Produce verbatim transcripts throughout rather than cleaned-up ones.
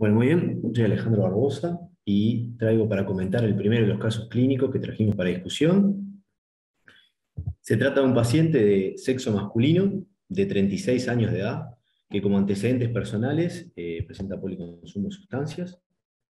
Bueno, muy bien, soy Alejandro Barbosa y traigo para comentar el primero de los casos clínicos que trajimos para discusión. Se trata de un paciente de sexo masculino de treinta y seis años de edad que como antecedentes personales eh, presenta policonsumo de sustancias,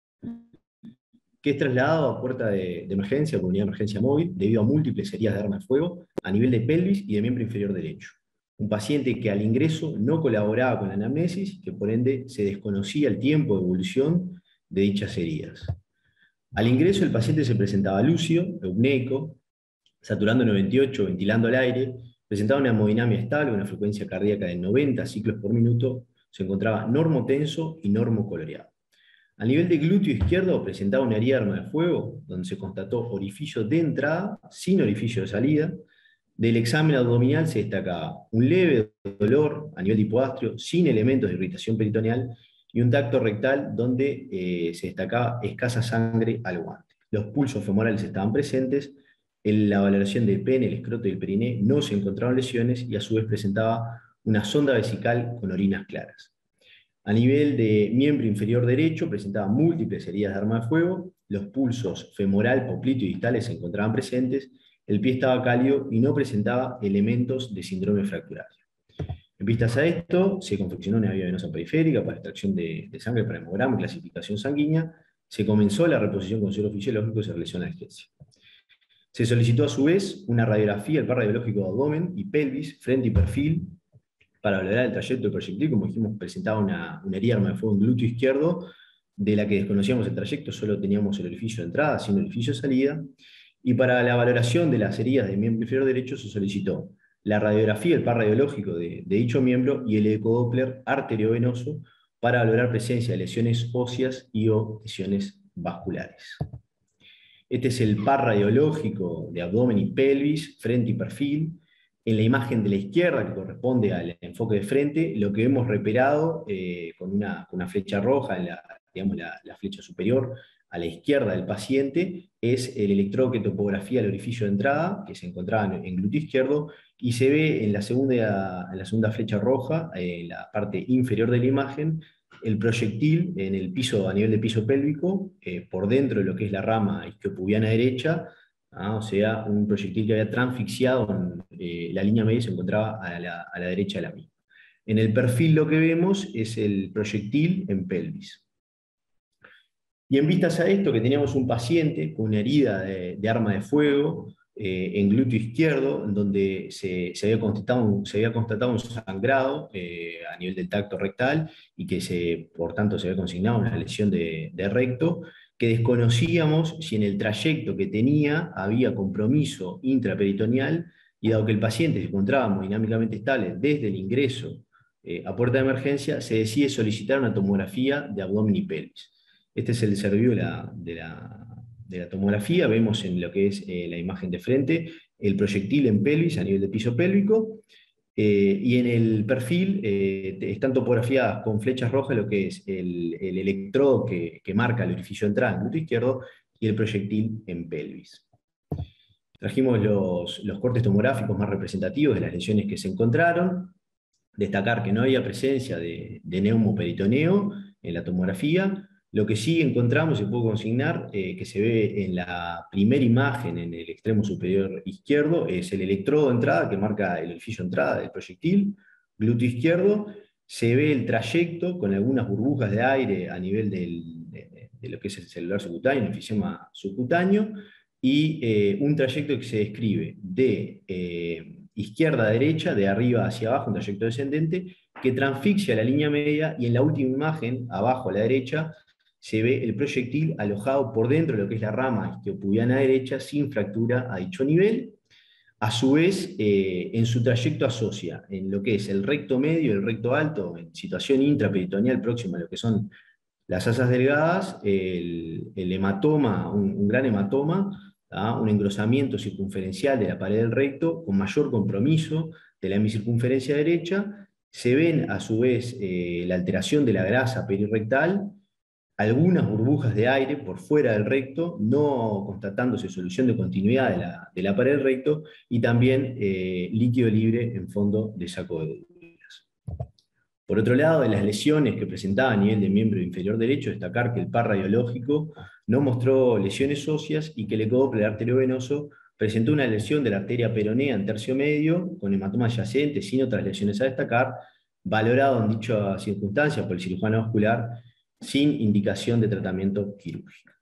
que es trasladado a puerta de, de emergencia, por unidad de emergencia móvil, debido a múltiples heridas de arma de fuego a nivel de pelvis y de miembro inferior derecho. Un paciente que al ingreso no colaboraba con la anamnesis y que por ende se desconocía el tiempo de evolución de dichas heridas. Al ingreso el paciente se presentaba lúcido, eupneico, saturando noventa y ocho, ventilando el aire, presentaba una hemodinamia estable, una frecuencia cardíaca de noventa ciclos por minuto, se encontraba normotenso y normocoloreado. A nivel de glúteo izquierdo presentaba una herida de arma de fuego, donde se constató orificio de entrada sin orificio de salida. Del examen abdominal se destacaba un leve dolor a nivel de hipogastrio, sin elementos de irritación peritoneal, y un tacto rectal donde eh, se destacaba escasa sangre al guante. Los pulsos femorales estaban presentes, en la valoración del pene, el escroto y el periné no se encontraron lesiones, y a su vez presentaba una sonda vesical con orinas claras. A nivel de miembro inferior derecho presentaba múltiples heridas de arma de fuego, los pulsos femoral, popliteo y distales se encontraban presentes, el pie estaba cálido y no presentaba elementos de síndrome fracturario. En vistas a esto, se confeccionó una vía venosa periférica para extracción de, de sangre para hemograma y clasificación sanguínea, se comenzó la reposición con suero fisiológico y se realizó analgesia. Se solicitó a su vez una radiografía, el par radiológico de abdomen y pelvis, frente y perfil, para valorar el trayecto del proyectil. Como dijimos, presentaba una, una herida de arma de fuego en glúteo izquierdo, de la que desconocíamos el trayecto, solo teníamos el orificio de entrada, sin orificio de salida. Y para la valoración de las heridas del miembro inferior derecho se solicitó la radiografía, el par radiológico de, de dicho miembro y el ecodoppler arteriovenoso para valorar presencia de lesiones óseas y o lesiones vasculares. Este es el par radiológico de abdomen y pelvis, frente y perfil. En la imagen de la izquierda, que corresponde al enfoque de frente, lo que hemos reperado eh, con, una, con una flecha roja, en la, digamos, la, la flecha superior a la izquierda del paciente, es el electrodo que topografía el orificio de entrada, que se encontraba en, en glúteo izquierdo, y se ve en la segunda, en la segunda flecha roja, en la parte inferior de la imagen, el proyectil en el piso, a nivel de piso pélvico, eh, por dentro de lo que es la rama isquiopubiana derecha, ¿ah? O sea, un proyectil que había transfixiado en, eh, la línea media, se encontraba a la, a la derecha de la misma. En el perfil lo que vemos es el proyectil en pelvis. Y en vistas a esto, que teníamos un paciente con una herida de, de arma de fuego eh, en glúteo izquierdo, en donde se, se, había constatado un, se había constatado un sangrado eh, a nivel del tacto rectal, y que se, por tanto se había consignado una lesión de, de recto, que desconocíamos si en el trayecto que tenía había compromiso intraperitoneal, y dado que el paciente se encontraba hemodinámicamente estable desde el ingreso eh, a puerta de emergencia, se decide solicitar una tomografía de abdomen y pelvis. Este es el desarrollo de la, de, la, de la tomografía. Vemos en lo que es eh, la imagen de frente el proyectil en pelvis a nivel de piso pélvico, eh, y en el perfil eh, están topografiadas con flechas rojas lo que es el, el electrodo que, que marca el orificio de entrada en glúteo izquierdo y el proyectil en pelvis. Trajimos los, los cortes tomográficos más representativos de las lesiones que se encontraron. Destacar que no había presencia de, de neumoperitoneo en la tomografía. Lo que sí encontramos, se puede consignar, eh, que se ve en la primera imagen en el extremo superior izquierdo, es el electrodo de entrada que marca el orificio de entrada del proyectil, glúteo izquierdo. Se ve el trayecto con algunas burbujas de aire a nivel del, de, de lo que es el celular subcutáneo, el enfisema subcutáneo, y eh, un trayecto que se describe de eh, izquierda a derecha, de arriba hacia abajo, un trayecto descendente, que transfixia la línea media, y en la última imagen, abajo a la derecha, se ve el proyectil alojado por dentro de lo que es la rama isquiopubiana derecha, sin fractura a dicho nivel. A su vez, eh, en su trayecto asocia en lo que es el recto medio y el recto alto, en situación intraperitoneal próxima a lo que son las asas delgadas, el, el hematoma, un, un gran hematoma, ¿tá? Un engrosamiento circunferencial de la pared del recto con mayor compromiso de la hemicircunferencia derecha. Se ven a su vez eh, la alteración de la grasa perirectal, algunas burbujas de aire por fuera del recto, no constatándose solución de continuidad de la, de la pared del recto, y también eh, líquido libre en fondo de saco de duras. Por otro lado, de las lesiones que presentaba a nivel del miembro inferior derecho, destacar que el par radiológico no mostró lesiones óseas y que el ecodoppler arteriovenoso presentó una lesión de la arteria peronea en tercio medio, con hematoma adyacente, sin otras lesiones a destacar, valorado en dicha circunstancia por el cirujano vascular, sin indicación de tratamiento quirúrgico.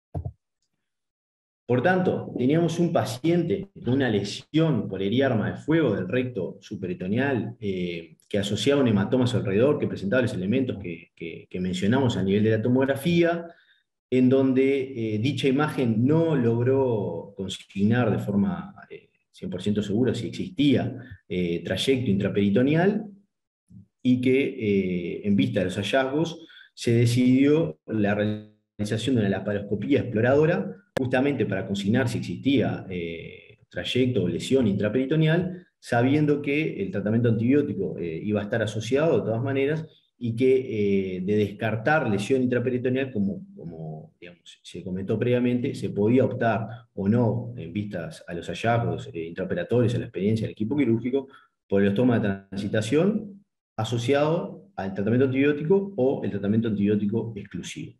Por tanto, teníamos un paciente con una lesión por heriarma de fuego del recto supraperitoneal eh, que asociaba un hematoma a su alrededor, que presentaba los elementos que, que, que mencionamos a nivel de la tomografía, en donde eh, dicha imagen no logró consignar de forma eh, cien por ciento segura si existía eh, trayecto intraperitoneal, y que eh, en vista de los hallazgos se decidió la realización de una laparoscopía exploradora justamente para consignar si existía eh, trayecto o lesión intraperitoneal, sabiendo que el tratamiento antibiótico eh, iba a estar asociado de todas maneras y que eh, de descartar lesión intraperitoneal, como, como digamos, se comentó previamente, se podía optar o no, en vistas a los hallazgos eh, intraoperatorios, a la experiencia del equipo quirúrgico, por el estoma de transitación asociado al tratamiento antibiótico o el tratamiento antibiótico exclusivo.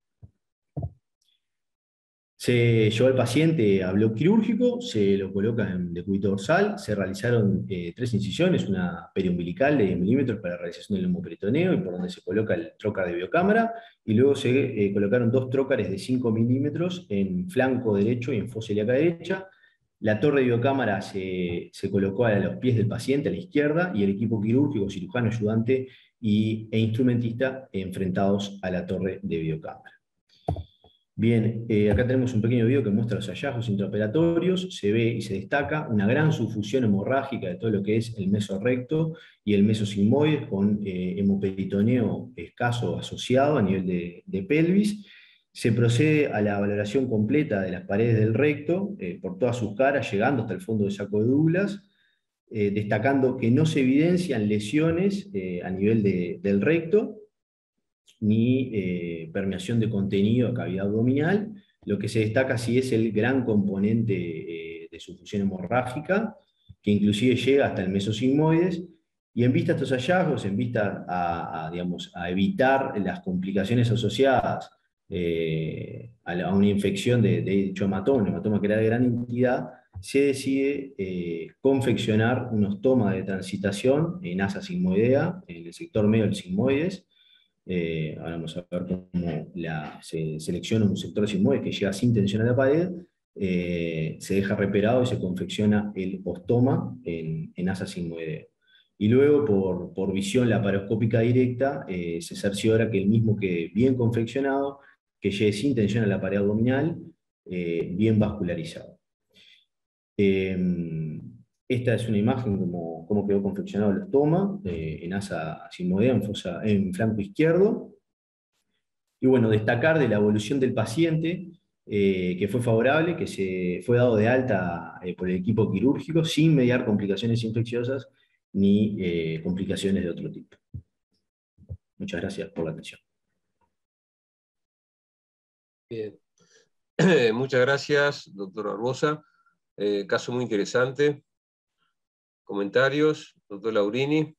Se llevó al paciente a bloque quirúrgico, se lo coloca en decúbito dorsal, se realizaron eh, tres incisiones, una periumbilical de diez milímetros para la realización del lomoperitoneo y por donde se coloca el trócar de biocámara, y luego se eh, colocaron dos trócares de cinco milímetros en flanco derecho y en fosa ilíaca derecha. La torre de biocámara se, se colocó a los pies del paciente, a la izquierda, y el equipo quirúrgico, cirujano ayudante y, e instrumentista enfrentados a la torre de biocámara. Bien, eh, acá tenemos un pequeño video que muestra los hallazgos intraoperatorios. Se ve y se destaca una gran subfusión hemorrágica de todo lo que es el mesorrecto y el mesosigmoide, con eh, hemoperitoneo escaso asociado a nivel de, de pelvis. Se procede a la valoración completa de las paredes del recto eh, por todas sus caras, llegando hasta el fondo del saco de Douglas, eh, destacando que no se evidencian lesiones eh, a nivel de, del recto, ni eh, permeación de contenido a cavidad abdominal. Lo que se destaca sí es el gran componente eh, de subfusión hemorrágica, que inclusive llega hasta el mesosigmoides, y en vista a estos hallazgos, en vista a, a, digamos, a evitar las complicaciones asociadas eh, a, la, a una infección de, de dicho hematoma, un hematoma que era de gran entidad, se decide eh, confeccionar un ostoma de transitación en asa sigmoidea, en el sector medio del sigmoides. Eh, ahora vamos a ver cómo la, se selecciona un sector sigmoide que llega sin tensión a la pared, eh, se deja reperado y se confecciona el ostoma en, en asa sigmoidea. Y luego, por, por visión laparoscópica directa, eh, se cerciora que el mismo quede bien confeccionado, que llegue sin tensión a la pared abdominal, eh, bien vascularizado. Eh, Esta es una imagen como, como quedó confeccionado el ostoma, eh, en asa sigmoidea, en, fosa, en flanco izquierdo. Y bueno, destacar de la evolución del paciente, eh, que fue favorable, que se fue dado de alta eh, por el equipo quirúrgico sin mediar complicaciones infecciosas ni eh, complicaciones de otro tipo. Muchas gracias por la atención. Bien. Muchas gracias, doctor Barbosa. Eh, caso muy interesante. ¿Comentarios? Doctor Laurini.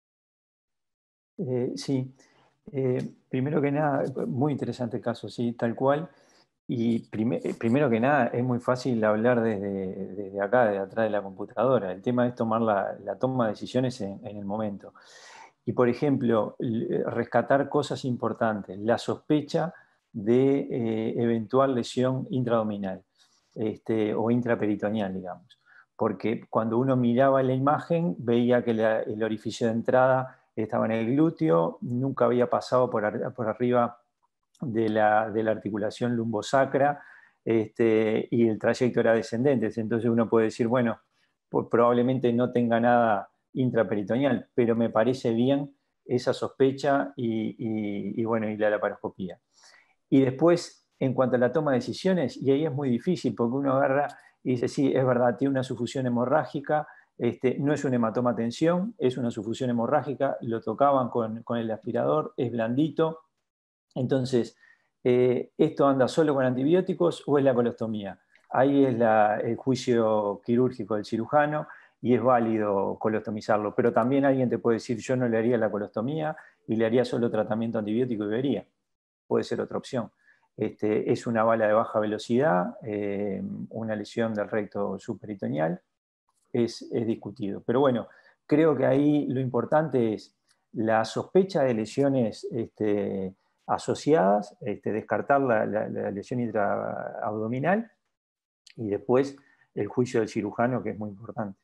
Eh, sí, eh, primero que nada, muy interesante el caso, sí, tal cual. Y prime, primero que nada, es muy fácil hablar desde, desde acá, de atrás de la computadora. El tema es tomar la, la toma de decisiones en, en el momento. Y, por ejemplo, rescatar cosas importantes. La sospecha de eh, eventual lesión intraabdominal este, o intraperitoneal, digamos. Porque cuando uno miraba la imagen, veía que la, el orificio de entrada estaba en el glúteo, nunca había pasado por, ar por arriba de la, de la articulación lumbosacra, este, y el trayecto era descendente. Entonces uno puede decir, bueno, pues probablemente no tenga nada intraperitoneal, pero me parece bien esa sospecha y, y, y, bueno, y la laparoscopía. Y después, en cuanto a la toma de decisiones, y ahí es muy difícil porque uno agarra y dice, sí, es verdad, tiene una subfusión hemorrágica, este, no es un hematoma tensión, es una subfusión hemorrágica, lo tocaban con, con el aspirador, es blandito. Entonces, eh, ¿esto anda solo con antibióticos o es la colostomía? Ahí es la, el juicio quirúrgico del cirujano, y es válido colostomizarlo, pero también alguien te puede decir yo no le haría la colostomía y le haría solo tratamiento antibiótico y vería. Puede ser otra opción. Este, es una bala de baja velocidad, eh, una lesión del recto subperitoneal, es, es discutido. Pero bueno, creo que ahí lo importante es la sospecha de lesiones este, asociadas, este, descartar la, la, la lesión intraabdominal y después el juicio del cirujano, que es muy importante.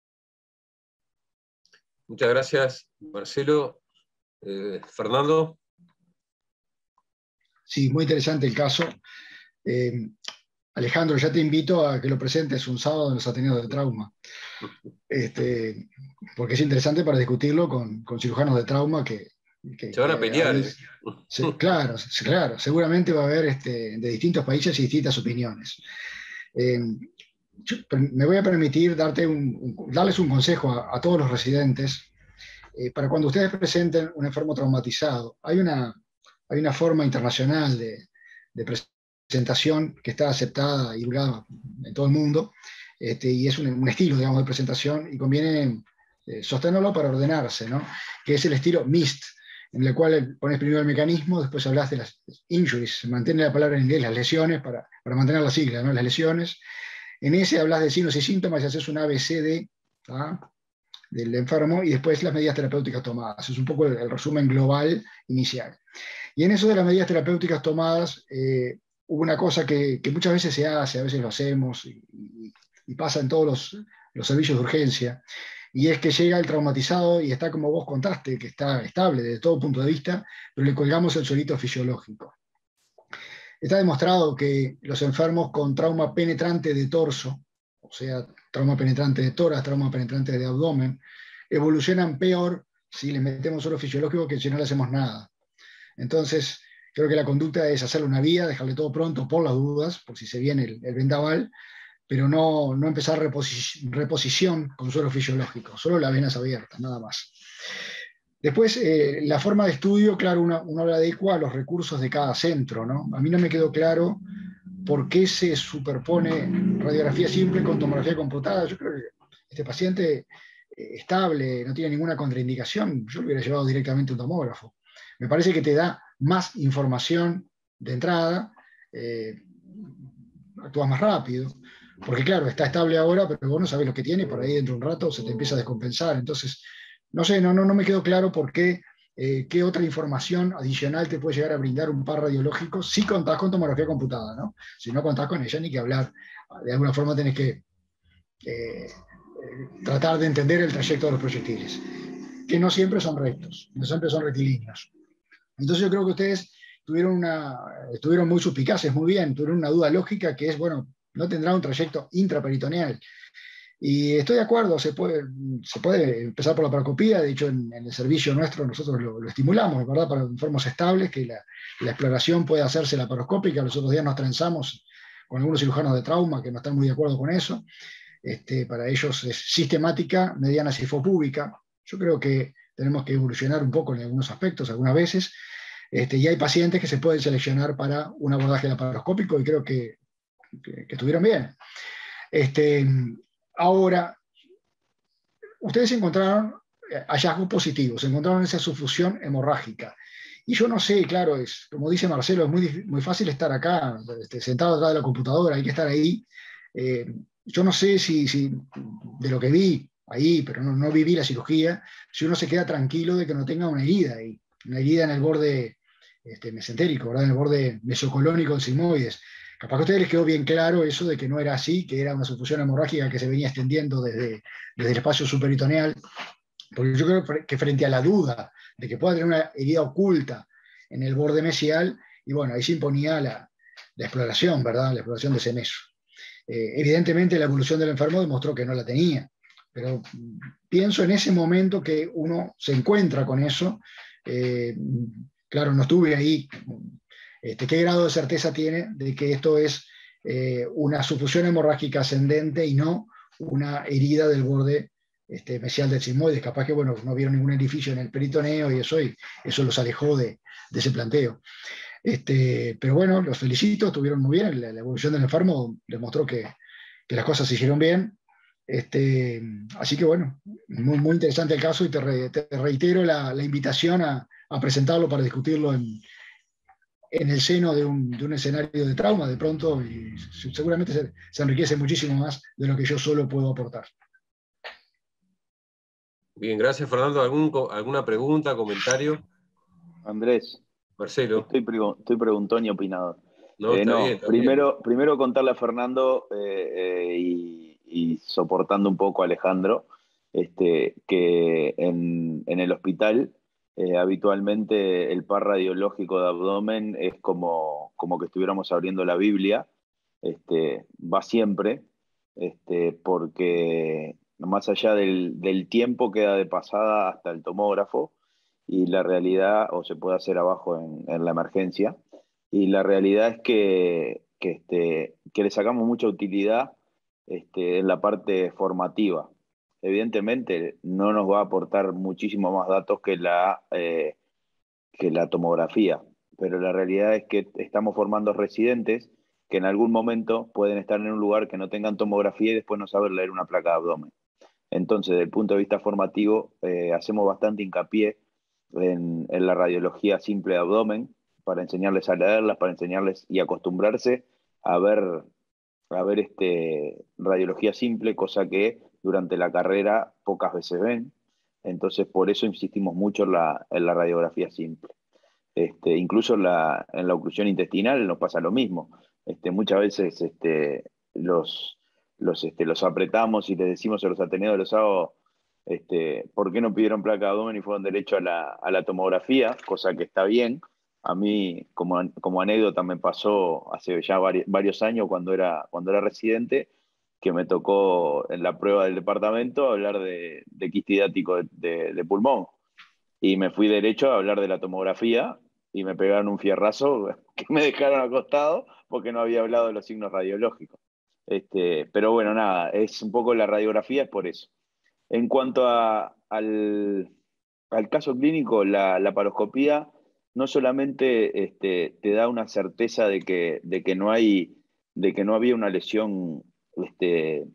Muchas gracias, Marcelo. Eh, Fernando. Sí, muy interesante el caso. Eh, Alejandro, ya te invito a que lo presentes un sábado en los Ateneos de Trauma, este, porque es interesante para discutirlo con, con cirujanos de trauma que... que Se van a pelear. Ahí, se, claro, claro, seguramente va a haber este, de distintos países y distintas opiniones. Eh, yo, me voy a permitir darte un, un, darles un consejo a, a todos los residentes eh, para cuando ustedes presenten un enfermo traumatizado. Hay una, hay una forma internacional de, de presentación que está aceptada y divulgada en todo el mundo, este, y es un, un estilo, digamos, de presentación, y conviene eh, sostenerlo para ordenarse, ¿no? Que es el estilo MIST, en el cual pones primero el mecanismo, después hablas de las injuries, se mantiene la palabra en inglés, las lesiones, para, para mantener la sigla, ¿no? Las lesiones. En ese hablas de signos y síntomas y haces un A B C D ¿ah? del enfermo, y después las medidas terapéuticas tomadas. Es un poco el, el resumen global inicial. Y en eso de las medidas terapéuticas tomadas, eh, hubo una cosa que, que muchas veces se hace, a veces lo hacemos, y, y, y pasa en todos los, los servicios de urgencia, y es que llega el traumatizado y está como vos contaste, que está estable desde todo punto de vista, pero le colgamos el suelito fisiológico. Está demostrado que los enfermos con trauma penetrante de torso, o sea, trauma penetrante de tórax, trauma penetrante de abdomen, evolucionan peor si les metemos suelo fisiológico que si no le hacemos nada. Entonces, creo que la conducta es hacerle una vía, dejarle todo pronto por las dudas, por si se viene el, el vendaval, pero no, no empezar reposi reposición con suelo fisiológico, solo las venas abiertas, nada más. Después, eh, la forma de estudio, claro, uno, uno la adecua a los recursos de cada centro, ¿no? A mí no me quedó claro por qué se superpone radiografía simple con tomografía computada. Yo creo que este paciente eh, estable, no tiene ninguna contraindicación, yo lo hubiera llevado directamente a un tomógrafo. Me parece que te da más información de entrada, eh, actúas más rápido, porque claro, está estable ahora, pero vos no sabés lo que tiene, por ahí dentro de un rato se te empieza a descompensar. Entonces, no sé, no, no, no me quedó claro por qué, eh, qué otra información adicional te puede llegar a brindar un par radiológico si contás con tomografía computada, ¿no? Si no contás con ella, ni que hablar. De alguna forma tenés que eh, tratar de entender el trayecto de los proyectiles, que no siempre son rectos, no siempre son rectilíneos. Entonces yo creo que ustedes tuvieron una, estuvieron muy suspicaces, muy bien, tuvieron una duda lógica que es, bueno, no tendrá un trayecto intraperitoneal. Y estoy de acuerdo, se puede, se puede empezar por la paracopía. De hecho, en, en el servicio nuestro nosotros lo, lo estimulamos, ¿verdad? Para enfermos estables, que la, la exploración puede hacerse laparoscópica. Los otros días nos trenzamos con algunos cirujanos de trauma que no están muy de acuerdo con eso. Este, para ellos es sistemática, mediana sifopúbica. Yo creo que tenemos que evolucionar un poco en algunos aspectos, algunas veces. Este, y hay pacientes que se pueden seleccionar para un abordaje laparoscópico y creo que, que, que estuvieron bien. Este, ahora, ustedes encontraron hallazgos positivos, encontraron esa sufusión hemorrágica. Y yo no sé, claro, es, como dice Marcelo, es muy, muy fácil estar acá, este, sentado atrás de la computadora, hay que estar ahí. Eh, yo no sé si, si de lo que vi ahí, pero no, no viví la cirugía, si uno se queda tranquilo de que no tenga una herida ahí, una herida en el borde este, mesentérico, ¿verdad? En el borde mesocolónico del sigmoides. Capaz que a ustedes les quedó bien claro eso de que no era así, que era una sufusión hemorrágica que se venía extendiendo desde, desde el espacio superitoneal, porque yo creo que frente a la duda de que pueda tener una herida oculta en el borde mesial, y bueno, ahí se imponía la, la exploración, ¿verdad? La exploración de ese meso. Eh, evidentemente la evolución del enfermo demostró que no la tenía, pero pienso en ese momento que uno se encuentra con eso. Eh, claro, no estuve ahí. Este, ¿Qué grado de certeza tiene de que esto es eh, una sufusión hemorrágica ascendente y no una herida del borde este, mesial del sigmoides? Capaz que bueno, no vieron ningún edificio en el peritoneo y eso, y eso los alejó de, de ese planteo. Este, pero bueno, los felicito, estuvieron muy bien. La, la evolución del enfermo demostró que, que las cosas se hicieron bien. Este, así que bueno, muy, muy interesante el caso y te, re, te reitero la, la invitación a, a, presentarlo para discutirlo en, en el seno de un, de un, escenario de trauma de pronto y seguramente se, se enriquece muchísimo más de lo que yo solo puedo aportar. Bien, gracias Fernando. ¿Algún, ¿Alguna pregunta, comentario? Andrés. Marcelo. Estoy, pre estoy preguntón y opinador. No, eh, está no bien, está primero, bien. primero contarle a Fernando eh, eh, y, y soportando un poco a Alejandro, este, que en, en el hospital eh, habitualmente el par radiológico de abdomen es como, como que estuviéramos abriendo la Biblia, este, va siempre, este, porque más allá del, del tiempo queda de pasada hasta el tomógrafo y la realidad, o se puede hacer abajo en, en la emergencia, y la realidad es que, que, este, que le sacamos mucha utilidad este, en la parte formativa. Evidentemente no nos va a aportar muchísimo más datos que la, eh, que la tomografía, pero la realidad es que estamos formando residentes que en algún momento pueden estar en un lugar que no tengan tomografía y después no saber leer una placa de abdomen. Entonces, desde el punto de vista formativo, eh, hacemos bastante hincapié en, en la radiología simple de abdomen, para enseñarles a leerlas, para enseñarles y acostumbrarse a ver, a ver este, radiología simple, cosa que durante la carrera pocas veces ven. Entonces, por eso insistimos mucho en la, en la radiografía simple. Este, incluso en la, en la oclusión intestinal nos pasa lo mismo. Este, muchas veces este, los, los, este, los apretamos y les decimos a los ateneos de los A O, este, ¿por qué no pidieron placa de abdomen y fueron derecho a la, a la tomografía? Cosa que está bien. A mí, como, como anécdota, me pasó hace ya vari, varios años cuando era, cuando era residente, que me tocó en la prueba del departamento hablar de, de quiste hidático de, de, de pulmón. Y me fui derecho a hablar de la tomografía y me pegaron un fierrazo que me dejaron acostado porque no había hablado de los signos radiológicos. Este, pero bueno, nada, es un poco la radiografía, es por eso. En cuanto a, al, al caso clínico, la, la paroscopía no solamente este, te da una certeza de que, de que no hay, de que no había una lesión este,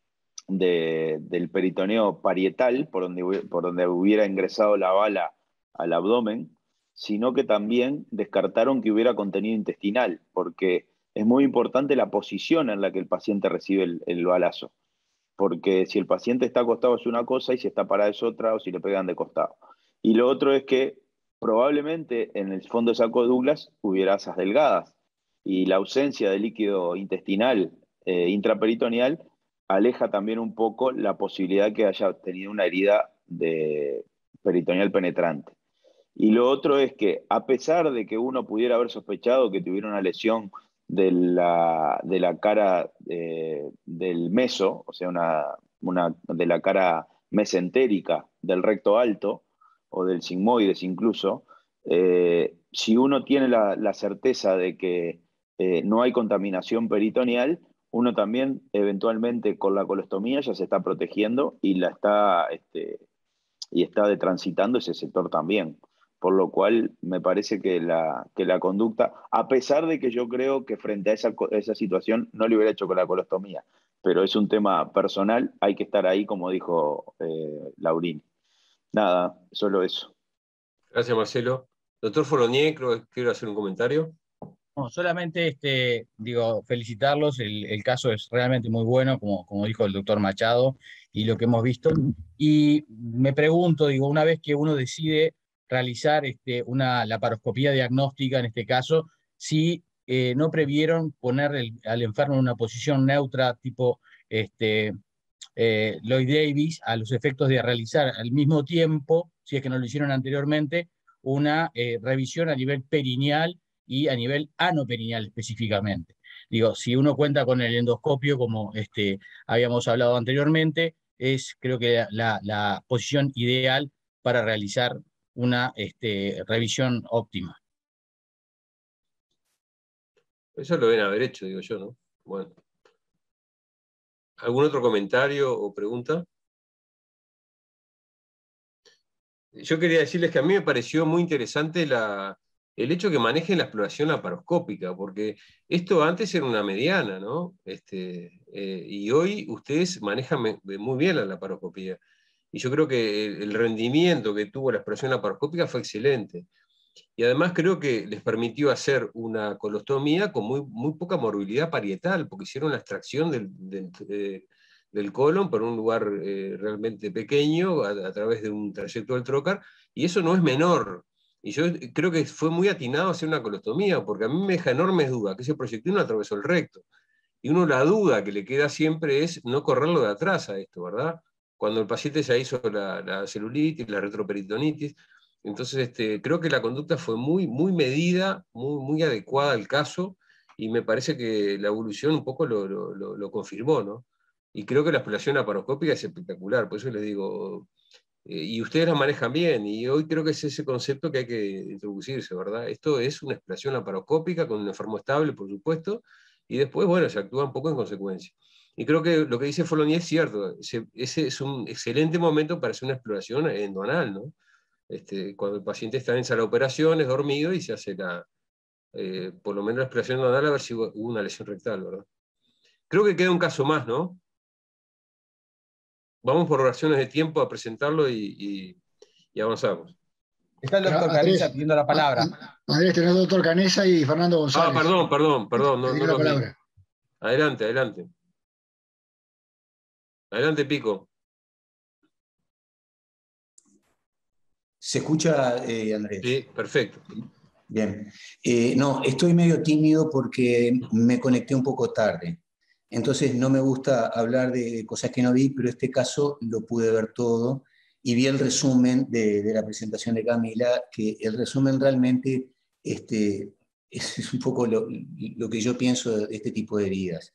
de, del peritoneo parietal, por donde, por donde hubiera ingresado la bala al abdomen, sino que también descartaron que hubiera contenido intestinal, porque es muy importante la posición en la que el paciente recibe el, el balazo. Porque si el paciente está acostado es una cosa y si está parado es otra, o si le pegan de costado. Y lo otro es que probablemente en el fondo de saco de Douglas hubiera asas delgadas y la ausencia de líquido intestinal eh, intraperitoneal aleja también un poco la posibilidad que haya tenido una herida de peritoneal penetrante. Y lo otro es que a pesar de que uno pudiera haber sospechado que tuviera una lesión de la, de la cara eh, del meso, o sea, una, una, de la cara mesentérica del recto alto o del sigmoides incluso, eh, si uno tiene la, la certeza de que eh, no hay contaminación peritoneal, uno también eventualmente con la colostomía ya se está protegiendo y la está, este, y está de transitando ese sector también. Por lo cual me parece que la, que la conducta, a pesar de que yo creo que frente a esa, esa situación no le hubiera hecho con la colostomía, pero es un tema personal, hay que estar ahí, como dijo eh, Laurini. Nada, solo eso. Gracias, Marcelo. Doctor Fournier, creo que quiero hacer un comentario. No, solamente este, digo, felicitarlos, el, el caso es realmente muy bueno, como, como dijo el doctor Machado, y lo que hemos visto. Y me pregunto, digo, una vez que uno decide realizar este, una laparoscopía diagnóstica, en este caso, si eh, no previeron poner el, al enfermo en una posición neutra, tipo este, eh, Lloyd Davis, a los efectos de realizar al mismo tiempo, si es que no lo hicieron anteriormente, una eh, revisión a nivel perineal y a nivel anoperineal específicamente. Digo, si uno cuenta con el endoscopio, como este, habíamos hablado anteriormente, es creo que la, la posición ideal para realizar una este, revisión óptima. Eso lo deben haber hecho, digo yo, ¿no? Bueno. ¿Algún otro comentario o pregunta? Yo quería decirles que a mí me pareció muy interesante la, el hecho que manejen la exploración laparoscópica, porque esto antes era una mediana, ¿no? Este, eh, y hoy ustedes manejan muy bien la laparoscopía. Y yo creo que el, el rendimiento que tuvo la exploración laparoscópica fue excelente. Y además creo que les permitió hacer una colostomía con muy, muy poca morbilidad parietal, porque hicieron la extracción del, del, de, del colon por un lugar eh, realmente pequeño, a, a través de un trayecto del trocar, y eso no es menor. Y yo creo que fue muy atinado hacer una colostomía, porque a mí me deja enormes dudas, que ese proyectil no atravesó el recto. Y uno la duda que le queda siempre es no correrlo de atrás a esto, ¿verdad? Cuando el paciente ya hizo la, la celulitis, la retroperitonitis. Entonces, este, creo que la conducta fue muy, muy medida, muy, muy adecuada al caso, y me parece que la evolución un poco lo, lo, lo, lo confirmó, ¿no? Y creo que la exploración laparoscópica es espectacular, por eso les digo, eh, y ustedes la manejan bien, y hoy creo que es ese concepto que hay que introducirse, ¿verdad? Esto es una exploración laparoscópica con un enfermo estable, por supuesto, y después, bueno, se actúa un poco en consecuencia. Y creo que lo que dice Foloni es cierto, ese, ese es un excelente momento para hacer una exploración endonal, ¿no? Este, cuando el paciente está en sala de operaciones, dormido, y se hace la, eh, por lo menos la exploración endonal a ver si hubo una lesión rectal, ¿verdad? Creo que queda un caso más, ¿no? Vamos por razones de tiempo a presentarlo y, y, y avanzamos. Está el doctor Andrés, Canesa pidiendo la palabra. Andrés, tenés al doctor Canesa y Fernando González. Ah, perdón, perdón, perdón, no, no la los vi. palabra. Adelante, adelante. Adelante, Pico. ¿Se escucha, eh, Andrés? Sí, perfecto. Bien. Eh, no, estoy medio tímido porque me conecté un poco tarde. Entonces no me gusta hablar de cosas que no vi, pero este caso lo pude ver todo y vi el resumen de, de la presentación de Camila, que el resumen realmente este, es, es un poco lo, lo que yo pienso de este tipo de heridas.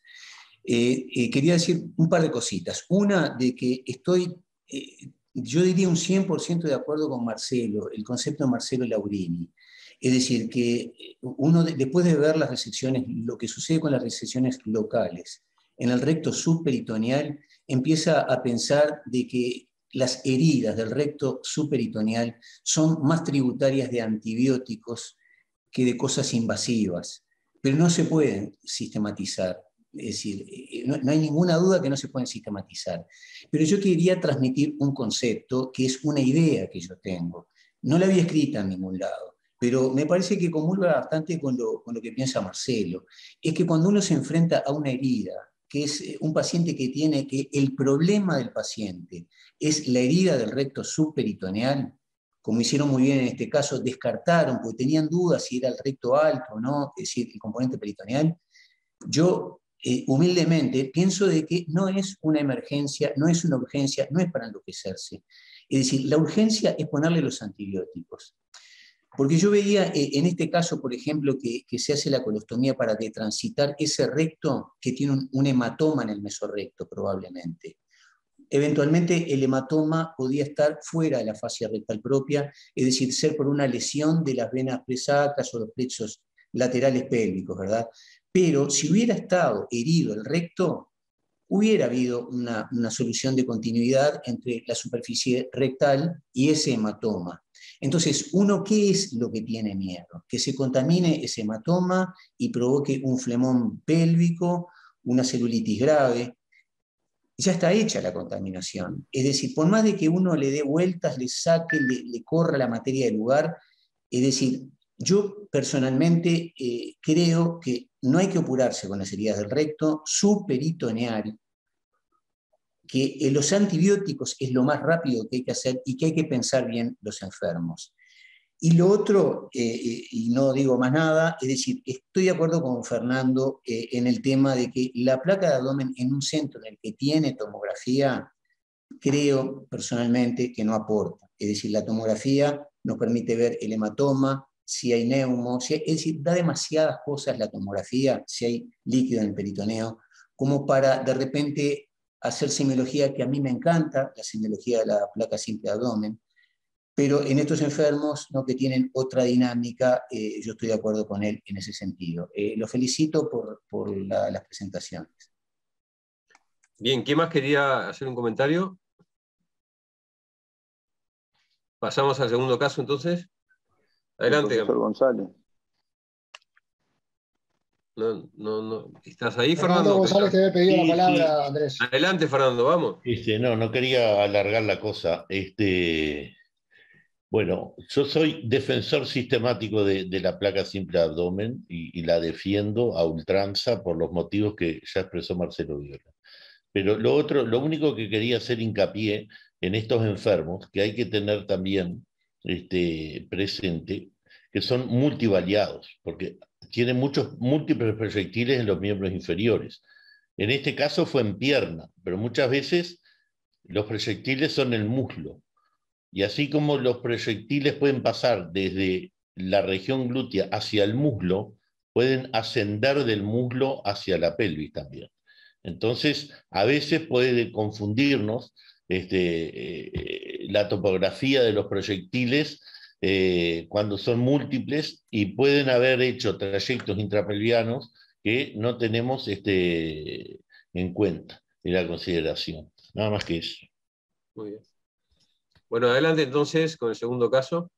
Eh, eh, quería decir un par de cositas. Una, de que estoy, eh, yo diría un cien por ciento de acuerdo con Marcelo, el concepto de Marcelo Laurini. Es decir, que uno después de ver las resecciones, lo que sucede con las resecciones locales en el recto subperitoneal, empieza a pensar de que las heridas del recto subperitoneal son más tributarias de antibióticos que de cosas invasivas, pero no se pueden sistematizar. Es decir, no, no hay ninguna duda que no se pueden sistematizar. Pero yo quería transmitir un concepto que es una idea que yo tengo. No la había escrita en ningún lado, pero me parece que comulga bastante con lo, con lo que piensa Marcelo. Es que cuando uno se enfrenta a una herida, que es un paciente que tiene que el problema del paciente es la herida del recto subperitoneal, como hicieron muy bien en este caso, descartaron, porque tenían dudas si era el recto alto o no, es decir, el componente peritoneal. Yo, eh, humildemente, pienso de que no es una emergencia, no es una urgencia, no es para enloquecerse. Es decir, la urgencia es ponerle los antibióticos. Porque yo veía eh, en este caso, por ejemplo, que, que se hace la colostomía para detransitar ese recto que tiene un, un hematoma en el mesorrecto, probablemente. Eventualmente el hematoma podía estar fuera de la fascia rectal propia, es decir, ser por una lesión de las venas presacras o los plexos laterales pélvicos, ¿verdad? Pero si hubiera estado herido el recto, hubiera habido una, una solución de continuidad entre la superficie rectal y ese hematoma. Entonces, uno, ¿qué es lo que tiene miedo? Que se contamine ese hematoma y provoque un flemón pélvico, una celulitis grave. Ya está hecha la contaminación. Es decir, por más de que uno le dé vueltas, le saque, le, le corra la materia del lugar, es decir, yo personalmente eh, creo que no hay que apurarse con las heridas del recto subperitoneal, que eh, los antibióticos es lo más rápido que hay que hacer y que hay que pensar bien los enfermos. Y lo otro, eh, y no digo más nada, es decir, estoy de acuerdo con Fernando eh, en el tema de que la placa de abdomen en un centro en el que tiene tomografía, creo personalmente que no aporta. Es decir, la tomografía nos permite ver el hematoma, si hay neumo, si hay, es decir, da demasiadas cosas la tomografía, si hay líquido en el peritoneo, como para de repente hacer semiología que a mí me encanta, la semiología de la placa simple de abdomen, pero en estos enfermos, ¿no?, que tienen otra dinámica, eh, yo estoy de acuerdo con él en ese sentido. Eh, lo felicito por, por la, las presentaciones. Bien, ¿quién más quería hacer un comentario? Pasamos al segundo caso, entonces. Adelante. Profesor González. No, no, no. ¿Estás ahí, Fernando Fernando? González te había pedido Sí, la palabra, sí. Andrés. Adelante, Fernando, vamos. Este, no, no quería alargar la cosa. Este, bueno, yo soy defensor sistemático de, de la placa simple abdomen y, y la defiendo a ultranza por los motivos que ya expresó Marcelo Viola. Pero lo otro, lo único que quería hacer hincapié en estos enfermos, que hay que tener también este, presente, que son multivariados, porque tienen muchos múltiples proyectiles en los miembros inferiores. En este caso fue en pierna, pero muchas veces los proyectiles son en el muslo. Y así como los proyectiles pueden pasar desde la región glútea hacia el muslo, pueden ascender del muslo hacia la pelvis también. Entonces, a veces puede confundirnos este, eh, la topografía de los proyectiles eh, cuando son múltiples y pueden haber hecho trayectos intrapelvianos que no tenemos este, en cuenta, en la consideración. Nada más que eso. Muy bien. Bueno, adelante entonces con el segundo caso.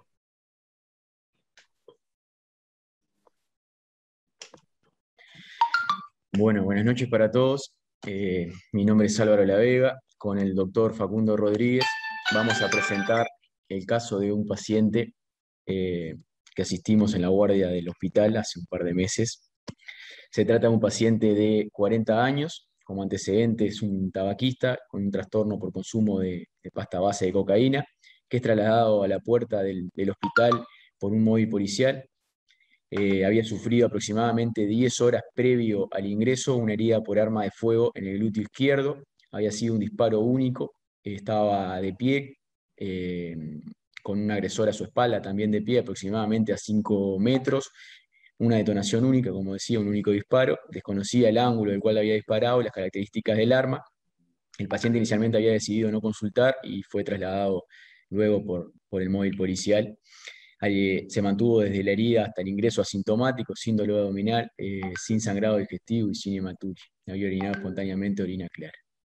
Bueno, buenas noches para todos. Eh, mi nombre es Álvaro La Vega. Con el doctor Facundo Rodríguez vamos a presentar el caso de un paciente eh, que asistimos en la guardia del hospital hace un par de meses. Se trata de un paciente de cuarenta años, como antecedente es un tabaquista con un trastorno por consumo de, de pasta base de cocaína, que es trasladado a la puerta del, del hospital por un móvil policial. Eh, había sufrido aproximadamente diez horas previo al ingreso una herida por arma de fuego en el glúteo izquierdo. Había sido un disparo único, estaba de pie, eh, con un agresor a su espalda, también de pie, aproximadamente a cinco metros. Una detonación única, como decía, un único disparo. Desconocía el ángulo del cual había disparado, las características del arma. El paciente inicialmente había decidido no consultar y fue trasladado luego por, por el móvil policial. Ahí, se mantuvo desde la herida hasta el ingreso asintomático, sin dolor abdominal, eh, sin sangrado digestivo y sin hematuria. Había orinado espontáneamente orina clara.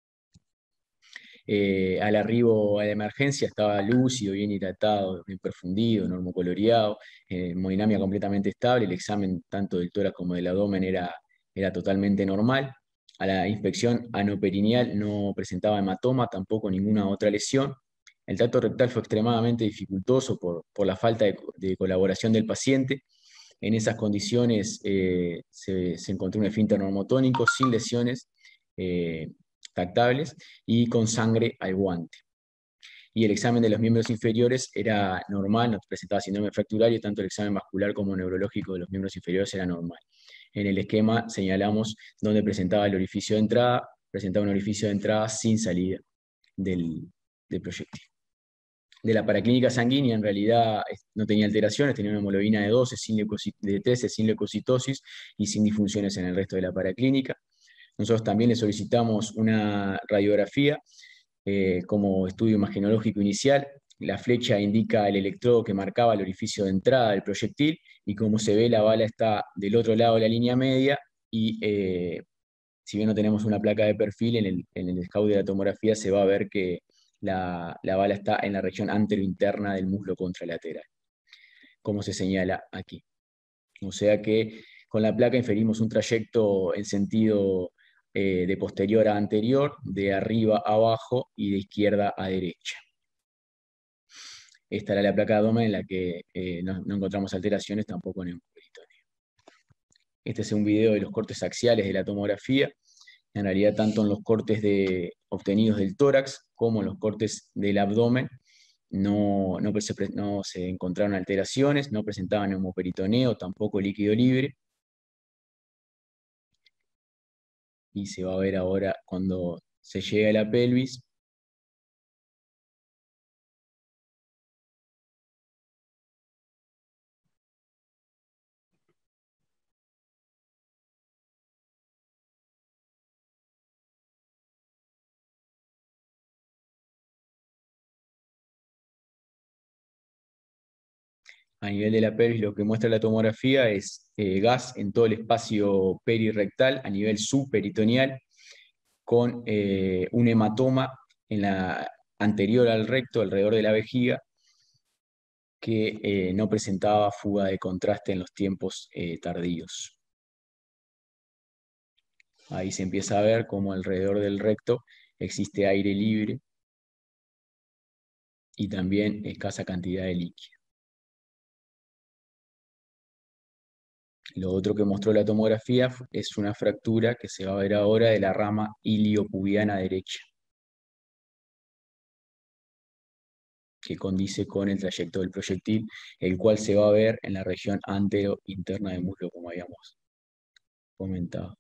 Eh, al arribo a la emergencia estaba lúcido, bien hidratado, bien perfundido, normocoloreado, eh, hemodinamia completamente estable. El examen tanto del tórax como del abdomen era, era totalmente normal. A la inspección anoperineal no presentaba hematoma, tampoco ninguna otra lesión. El tracto rectal fue extremadamente dificultoso por, por la falta de, de colaboración del paciente. En esas condiciones eh, se, se encontró un esfínter normotónico sin lesiones eh, tactables y con sangre al guante. Y el examen de los miembros inferiores era normal, no presentaba síndrome fracturario, tanto el examen vascular como neurológico de los miembros inferiores era normal. En el esquema señalamos dónde presentaba el orificio de entrada, presentaba un orificio de entrada sin salida del, del proyectil. De la paraclínica sanguínea, en realidad no tenía alteraciones, tenía una hemoglobina de doce, sin de trece, sin leucocitosis y sin disfunciones en el resto de la paraclínica. Nosotros también le solicitamos una radiografía eh, como estudio imagenológico inicial. La flecha indica el electrodo que marcaba el orificio de entrada del proyectil, y como se ve, la bala está del otro lado de la línea media, y eh, si bien no tenemos una placa de perfil, en el, en el scout de la tomografía se va a ver que la, la bala está en la región anterointerna del muslo contralateral, como se señala aquí. O sea que con la placa inferimos un trayecto en sentido eh, de posterior a anterior, de arriba a abajo y de izquierda a derecha. Esta era la placa de abdomen en la que eh, no, no encontramos alteraciones, tampoco en el peritoneo. Este es un video de los cortes axiales de la tomografía. En realidad, tanto en los cortes de, obtenidos del tórax como en los cortes del abdomen, no, no, se, no se encontraron alteraciones, no presentaban neumoperitoneo, tampoco líquido libre. Y se va a ver ahora cuando se llega a la pelvis. A nivel de la pelvis, lo que muestra la tomografía es eh, gas en todo el espacio perirectal, a nivel subperitoneal, con eh, un hematoma en la anterior al recto, alrededor de la vejiga, que eh, no presentaba fuga de contraste en los tiempos eh, tardíos. Ahí se empieza a ver cómo alrededor del recto existe aire libre y también escasa cantidad de líquido. Lo otro que mostró la tomografía es una fractura que se va a ver ahora de la rama iliopubiana derecha, que condice con el trayecto del proyectil, el cual se va a ver en la región antero-interna del muslo, como habíamos comentado.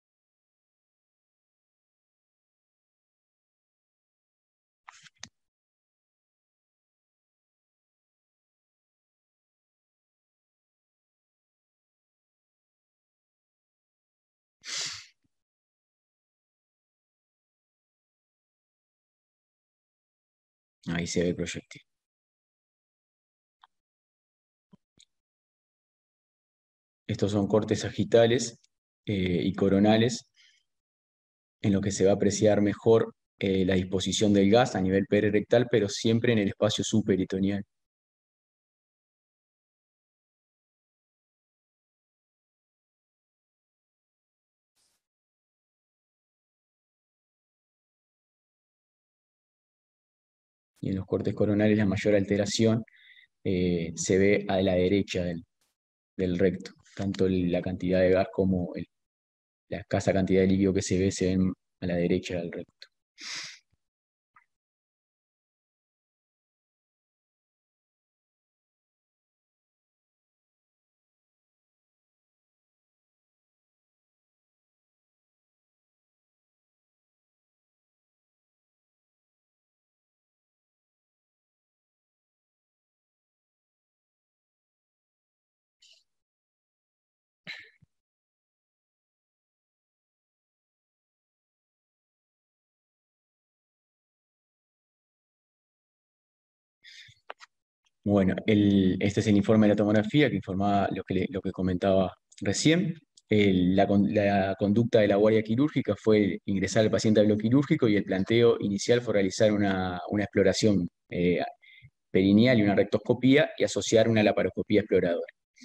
Ahí se ve el proyectil. Estos son cortes sagitales eh, y coronales, en lo que se va a apreciar mejor eh, la disposición del gas a nivel perirectal, pero siempre en el espacio subperitoneal. Y en los cortes coronales la mayor alteración eh, se ve a la derecha del, del recto. Tanto el- la cantidad de gas como el- la escasa cantidad de líquido que se ve se ven a la derecha del recto. Bueno, el- este es el informe de la tomografía que informaba lo que, le- lo que comentaba recién. El- la, con- la conducta de la guardia quirúrgica fue ingresar al paciente al bloque quirúrgico y el planteo inicial fue realizar una, una exploración eh, perineal y una rectoscopía y asociar una laparoscopía exploradora.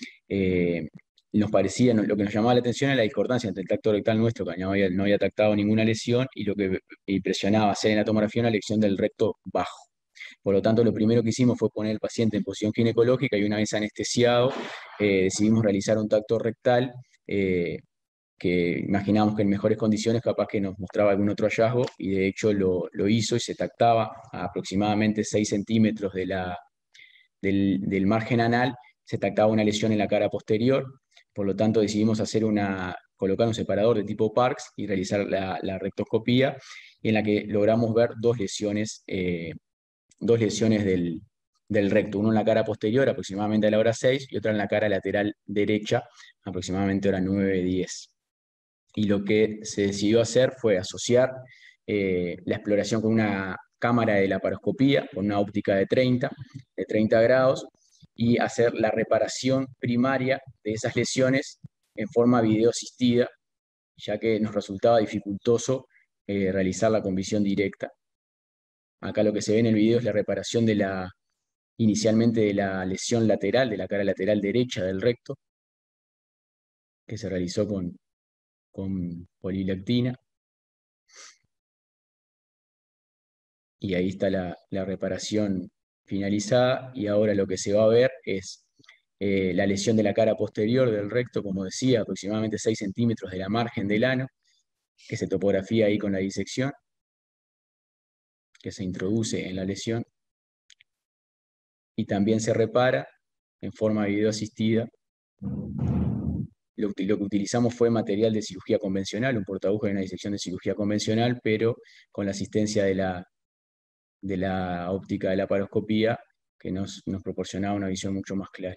Eh, nos parecía, lo que nos llamaba la atención era la discordancia entre el tacto rectal nuestro, que no había, no había tactado ninguna lesión, y lo que impresionaba hacer en la tomografía una lesión del recto bajo. Por lo tanto, lo primero que hicimos fue poner al paciente en posición ginecológica y una vez anestesiado, eh, decidimos realizar un tacto rectal eh, que imaginábamos que en mejores condiciones capaz que nos mostraba algún otro hallazgo, y de hecho lo, lo hizo y se tactaba a aproximadamente seis centímetros de la, del, del margen anal, se tactaba una lesión en la cara posterior. Por lo tanto decidimos hacer una, colocar un separador de tipo Parks y realizar la, la rectoscopía, en la que logramos ver dos lesiones eh, dos lesiones del, del recto, uno en la cara posterior aproximadamente a la hora seis y otra en la cara lateral derecha aproximadamente a la hora nueve diez. Y lo que se decidió hacer fue asociar eh, la exploración con una cámara de laparoscopía, con una óptica de treinta, de treinta grados, y hacer la reparación primaria de esas lesiones en forma videoasistida, ya que nos resultaba dificultoso eh, realizarla con visión directa. Acá lo que se ve en el video es la reparación de la, inicialmente de la lesión lateral, de la cara lateral derecha del recto, que se realizó con, con polilactina. Y ahí está la, la reparación finalizada. Y ahora lo que se va a ver es eh, la lesión de la cara posterior del recto, como decía, aproximadamente seis centímetros de la margen del ano, que se topografía ahí con la disección, que se introduce en la lesión. Y también se repara en forma videoasistida. Lo, lo que utilizamos fue material de cirugía convencional, un portagujas de una disección de cirugía convencional, pero con la asistencia de la, de la óptica de la laparoscopía, que nos, nos proporcionaba una visión mucho más clara.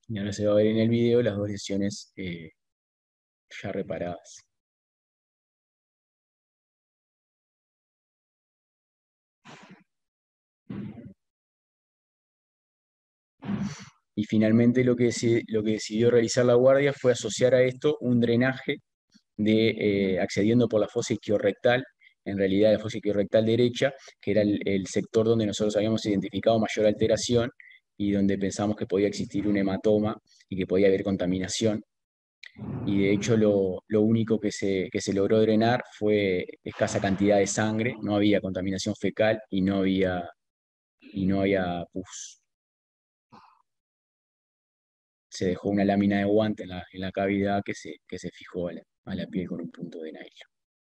Y ahora se va a ver en el video las dos lesiones eh, ya reparadas. Y finalmente lo que, se, lo que decidió realizar la guardia fue asociar a esto un drenaje de, eh, accediendo por la fosa isquiorrectal, en realidad la fosa isquiorrectal derecha, que era el, el sector donde nosotros habíamos identificado mayor alteración y donde pensamos que podía existir un hematoma y que podía haber contaminación. Y de hecho lo, lo único que se, que se logró drenar fue escasa cantidad de sangre, no había contaminación fecal y no había, y no había pus. Se dejó una lámina de guante en la, en la cavidad que se, que se fijó a la, a la piel con un punto de nylon.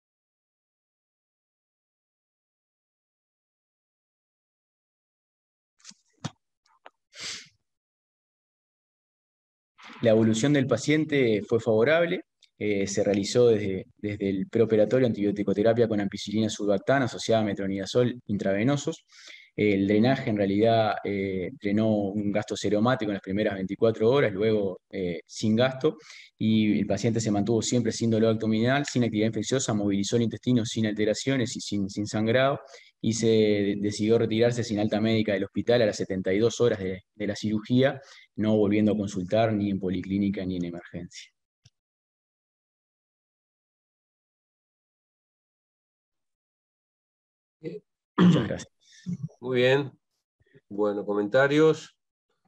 La evolución del paciente fue favorable, eh, se realizó desde, desde el preoperatorio antibiótico-terapia con ampicilina surfactana asociada a metronidazol intravenosos. El drenaje en realidad eh, drenó un gasto seromático en las primeras veinticuatro horas, luego eh, sin gasto, y el paciente se mantuvo siempre sin dolor abdominal, sin actividad infecciosa, movilizó el intestino sin alteraciones y sin, sin sangrado, y se decidió retirarse sin alta médica del hospital a las setenta y dos horas de, de la cirugía, no volviendo a consultar ni en policlínica ni en emergencia. Muchas gracias. Muy bien. Bueno, comentarios.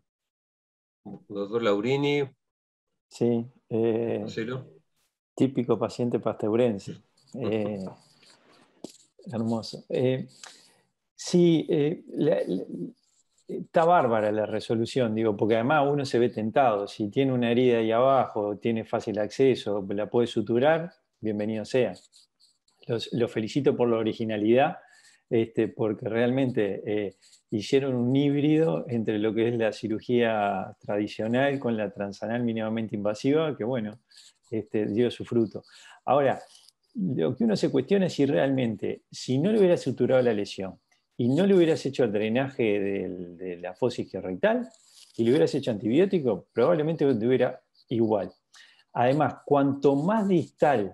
Doctor Laurini. Sí. Eh, Marcelo. Típico paciente pasteurense. Eh, hermoso. Eh, sí, eh, la, la, está bárbara la resolución, digo, porque además uno se ve tentado. Si tiene una herida ahí abajo, tiene fácil acceso, la puede suturar, bienvenido sea. Los, los felicito por la originalidad, este, porque realmente eh, hicieron un híbrido entre lo que es la cirugía tradicional con la transanal mínimamente invasiva, que bueno, este, dio su fruto. Ahora, lo que uno se cuestiona es si realmente, si no le hubiera suturado la lesión y no le hubieras hecho el drenaje de, de la fosa isquiorrectal y le hubieras hecho antibiótico, probablemente tuviera igual. Además, cuanto más distal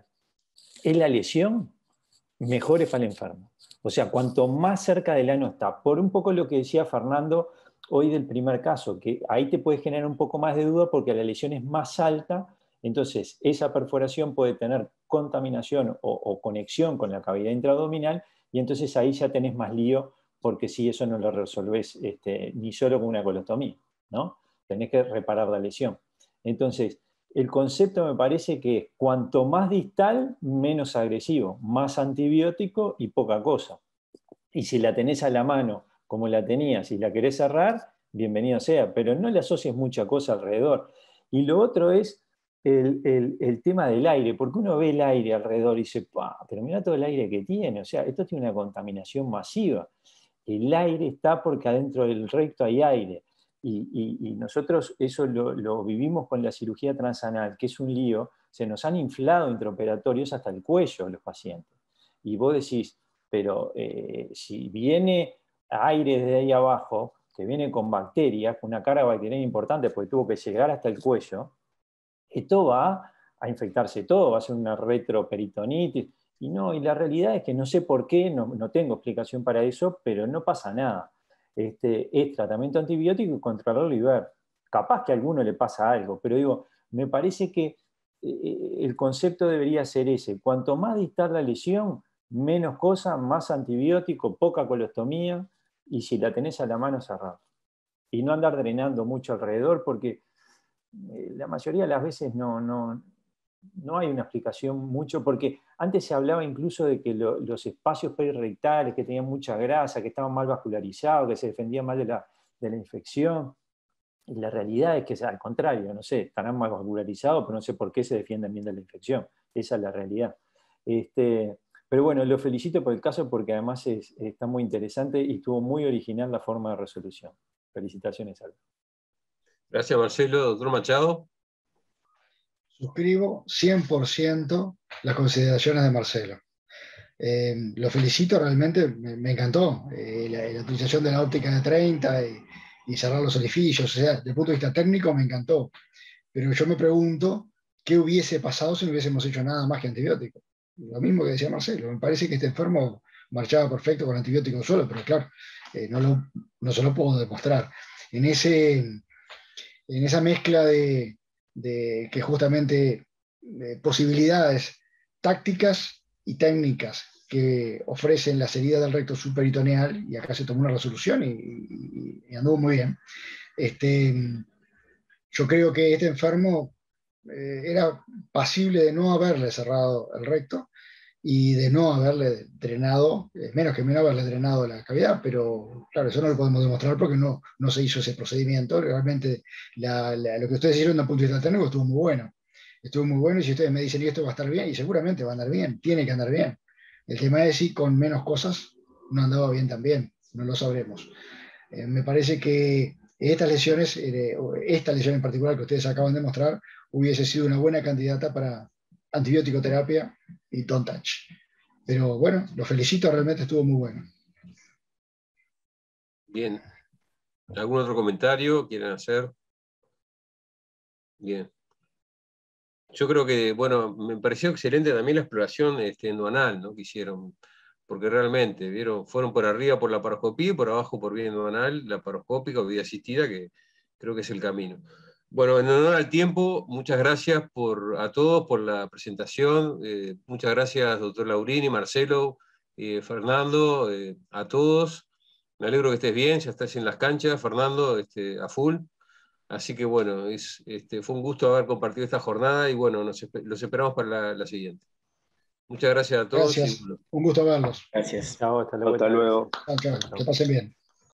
es la lesión, mejor es para el enfermo. O sea, cuanto más cerca del ano está, por un poco lo que decía Fernando hoy del primer caso, que ahí te puede generar un poco más de duda porque la lesión es más alta, entonces esa perforación puede tener contaminación o, o conexión con la cavidad intraabdominal y entonces ahí ya tenés más lío porque si eso no lo resolvés este, ni solo con una colostomía, ¿no? Tenés que reparar la lesión. Entonces, el concepto me parece que cuanto más distal, menos agresivo, más antibiótico y poca cosa. Y si la tenés a la mano como la tenías y la querés cerrar, bienvenido sea, pero no le asocies mucha cosa alrededor. Y lo otro es el, el, el tema del aire, porque uno ve el aire alrededor y dice, pero mira todo el aire que tiene, o sea, esto tiene una contaminación masiva. El aire está porque adentro del recto hay aire. Y, y, y nosotros eso lo, lo vivimos con la cirugía transanal, que es un lío, se nos han inflado intraoperatorios hasta el cuello los pacientes. Y vos decís, pero eh, si viene aire de ahí abajo, que viene con bacterias, con una carga bacteriana importante porque tuvo que llegar hasta el cuello, esto va a infectarse todo, va a ser una retroperitonitis. Y no, y la realidad es que no sé por qué, no, no tengo explicación para eso, pero no pasa nada. Este, es tratamiento antibiótico y controlarlo y ver. Capaz que a alguno le pasa algo, pero digo, me parece que eh, el concepto debería ser ese. Cuanto más distal la lesión, menos cosa, más antibiótico, poca colostomía, y si la tenés a la mano, cerrar. Y no andar drenando mucho alrededor, porque eh, la mayoría de las veces no, no, no hay una explicación mucho, porque antes se hablaba incluso de que lo, los espacios perirectales, que tenían mucha grasa, que estaban mal vascularizados, que se defendían mal de la, de la infección. Y la realidad es que al contrario, no sé, estarán mal vascularizados, pero no sé por qué se defienden bien de la infección. Esa es la realidad. Este, pero bueno, lo felicito por el caso porque además es, está muy interesante y estuvo muy original la forma de resolución. Felicitaciones, Aldo. Gracias, Marcelo. Doctor Machado. Suscribo cien por ciento las consideraciones de Marcelo. Eh, lo felicito realmente, me, me encantó eh, la, la utilización de la óptica de treinta y, y cerrar los orificios. O sea, desde el punto de vista técnico me encantó. Pero yo me pregunto qué hubiese pasado si no hubiésemos hecho nada más que antibiótico. Lo mismo que decía Marcelo, me parece que este enfermo marchaba perfecto con antibiótico solo, pero claro, eh, no, lo, no se lo puedo demostrar. En, ese, en esa mezcla de, de que justamente de posibilidades tácticas y técnicas que ofrecen las heridas del recto subperitoneal, y acá se tomó una resolución y, y, y anduvo muy bien. Este, yo creo que este enfermo eh, era pasible de no haberle cerrado el recto y de no haberle drenado, eh, menos que menos haberle drenado la cavidad, pero claro, eso no lo podemos demostrar porque no, no se hizo ese procedimiento. Realmente la, la, lo que ustedes hicieron desde el punto de vista técnico estuvo muy bueno. Estuvo muy bueno, y si ustedes me dicen, y esto va a estar bien, y seguramente va a andar bien, tiene que andar bien. El tema es si con menos cosas no andaba bien también, no lo sabremos. Eh, me parece que estas lesiones, eh, esta lesión en particular que ustedes acaban de mostrar, hubiese sido una buena candidata para antibiótico terapia y don't touch. Pero bueno, lo felicito, realmente estuvo muy bueno. Bien. ¿Algún otro comentario quieren hacer? Bien. Yo creo que, bueno, me pareció excelente también la exploración este, endoanal, ¿no?, que hicieron, porque realmente, vieron, fueron por arriba por la paroscopía y por abajo por vía endoanal, la paroscópica o vía asistida, que creo que es el camino. Bueno, en honor al tiempo, muchas gracias por, a todos por la presentación. Eh, muchas gracias, doctor Laurini, Marcelo, eh, Fernando, eh, a todos. Me alegro que estés bien, ya estás en las canchas, Fernando, este, a full. Así que bueno, es, este, fue un gusto haber compartido esta jornada y bueno, nos, los esperamos para la, la siguiente. Muchas gracias a todos. Gracias, y bueno. un gusto verlos. Gracias. Chao, hasta luego. Hasta luego. Chao, chao, que pasen bien.